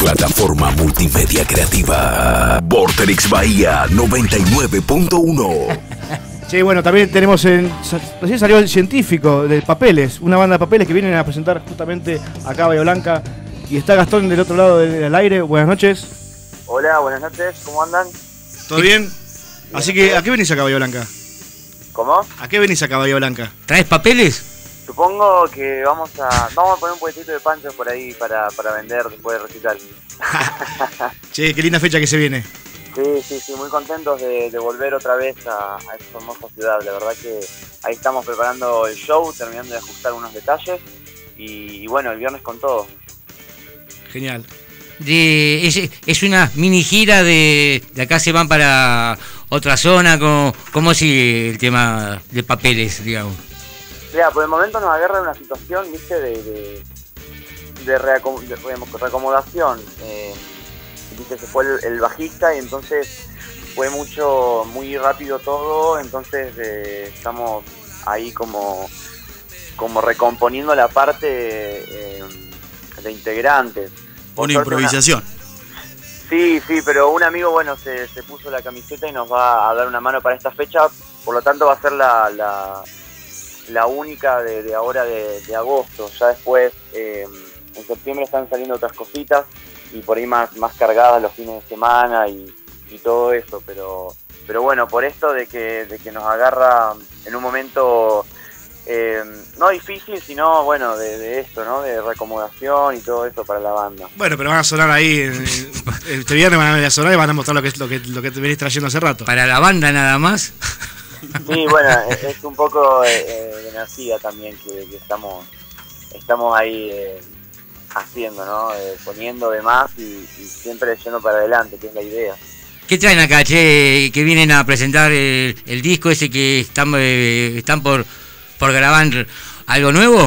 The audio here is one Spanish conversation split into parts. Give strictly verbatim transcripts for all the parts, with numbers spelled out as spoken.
Plataforma multimedia creativa. Vorterix Bahía noventa y nueve punto uno. Sí, bueno, también tenemos en... Recién salió el científico de Papeles, una banda de Papeles que vienen a presentar justamente acá a Bahía Blanca. Y está Gastón del otro lado del aire. Buenas noches. Hola, buenas noches, ¿cómo andan? ¿Todo bien? Así que, ¿a qué venís acá a Bahía Blanca? ¿Cómo? ¿A qué venís acá a Bahía Blanca? ¿Traes papeles? Supongo que vamos a vamos a poner un puestito de panchos por ahí para, para vender después del recital. Che, qué linda fecha que se viene. Sí, sí, sí, muy contentos de, de volver otra vez a, a esta hermosa ciudad. La verdad que ahí estamos preparando el show, terminando de ajustar unos detalles y, y bueno, el viernes con todo. Genial. De, es, es una mini gira de, de acá se van para otra zona. ¿Cómo, cómo sigue el tema de Papeles, digamos? Mira, por el momento nos agarra una situación, viste, de, de, de, reacom de reacomodación. Eh, viste, se fue el, el bajista y entonces fue mucho, muy rápido todo, entonces eh, estamos ahí como, como recomponiendo la parte eh, de integrantes. Por una improvisación. Una... Sí, sí, pero un amigo, bueno, se, se puso la camiseta y nos va a dar una mano para esta fecha, por lo tanto va a ser la... la la única de, de ahora de, de agosto. Ya después eh, en septiembre están saliendo otras cositas y por ahí más, más cargadas los fines de semana y, y todo eso, pero pero bueno, por esto de que, de que nos agarra en un momento eh, no difícil, sino bueno, de, de esto, ¿no? De reacomodación y todo eso para la banda. Bueno, pero van a sonar ahí, este viernes van a sonar y van a mostrar lo que, lo que, lo que te venís trayendo hace rato. ¿Para la banda nada más? Sí, bueno, es un poco eh, de energía también que, que estamos estamos ahí eh, haciendo, ¿no? Eh, poniendo de más y, y siempre yendo para adelante, que es la idea. ¿Qué traen acá, che? Que vienen a presentar el, el disco ese que están eh, están por, por grabar algo nuevo.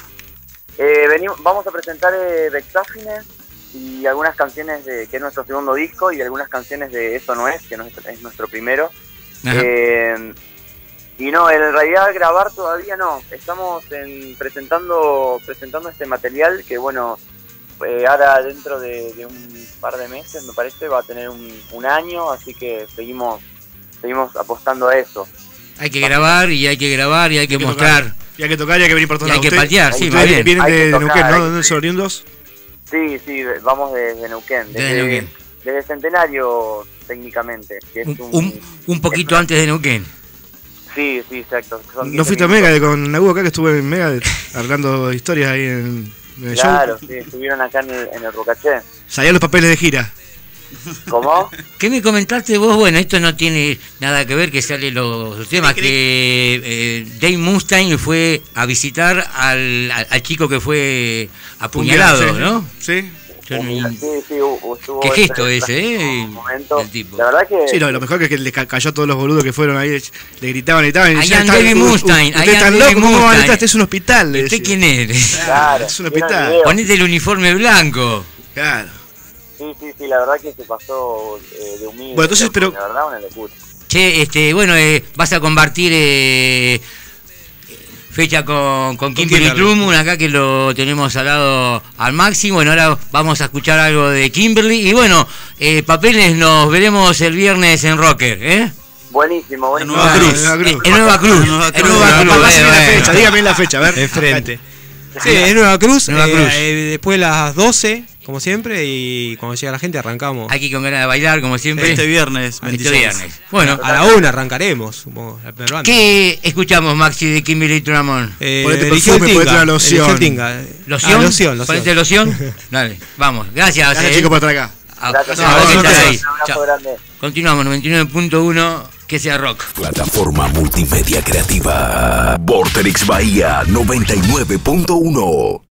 Eh, venimos, vamos a presentar eh, Vexáfines y algunas canciones de que es nuestro segundo disco y algunas canciones de Eso No Es, que no es, es nuestro primero. Eh, y no, en realidad grabar todavía no, estamos en, presentando presentando este material que bueno, eh, ahora dentro de, de un par de meses me parece va a tener un, un año, así que seguimos seguimos apostando a eso. Hay que grabar y hay que grabar y hay que, hay que mostrar. Tocar. Y hay que tocar y hay que venir por todos lados. Y hay que usted, patear, sí, va bien. ¿Vienen de, de tocar, Neuquén, no? ¿De dónde son oriundos? Sí, sí, vamos desde Neuquén, desde, desde Neuquén. Desde Centenario técnicamente. Que es un, un, un, un poquito antes de Neuquén. Sí, sí, exacto. Son ¿No fuiste a Mega con Nagu acá que estuve en Mega hablando historias ahí en, en el claro, show? Sí, estuvieron acá en el, en el Rocaché. Salían los papeles de gira. ¿Cómo? ¿Qué me comentaste vos? Bueno, esto no tiene nada que ver que salen los, los temas, que eh, Dave Mustaine fue a visitar al, al, al chico que fue apuñalado, sí, ¿no? Sí. Sí, sí, estuvo qué gesto ese, ese, ¿eh? Momento. El tipo. La verdad que... Sí, no, lo mejor es que le cayó a todos los boludos que fueron ahí, le gritaban, gritaban. Ahí anda Dave Mustaine. Usted está loco, ¿cómo van a estar? Este es un hospital. ¿Usted quién eres? Claro, es un hospital. Ponete el uniforme blanco. Claro. Sí, sí, sí, la verdad que se pasó eh, de humilde. Bueno, entonces, pero... La verdad, una locura. Che, este, bueno, eh, vas a compartir... Eh, fecha con, con Kimberly Truman, acá que lo tenemos al lado al máximo. Bueno, ahora vamos a escuchar algo de Kimberly. Y bueno, eh, Papeles, nos veremos el viernes en Rocker, ¿eh? Buenísimo, buenísimo. Nueva Cruz. En Nueva Cruz. En Nueva Cruz. Dígame la fecha, dígame la fecha, a ver. De frente. Sí, en Nueva Cruz. Nueva eh, Cruz. Eh, después de las doce, como siempre, y cuando llega la gente arrancamos. Aquí con ganas de bailar, como siempre. Este viernes, veintiséis. Este viernes. Bueno, a la una arrancaremos, supongo. La primera banda. ¿Qué escuchamos, Maxi, de Kimberly Truman? Eh, Ponete eligió perfume, el ponete Tinga, la loción. eligió el Tinga. ¿Loción? Ah, loción, loción. Ponete loción. Dale, vamos. Gracias. Gracias, eh. chicos, por estar acá. Ah, Gracias, no, ahora que un estás abrazo, ahí. un abrazo Chao. grande. Continuamos, noventa y nueve punto uno, que sea rock. Plataforma multimedia creativa. Vorterix Bahía noventa y nueve punto uno.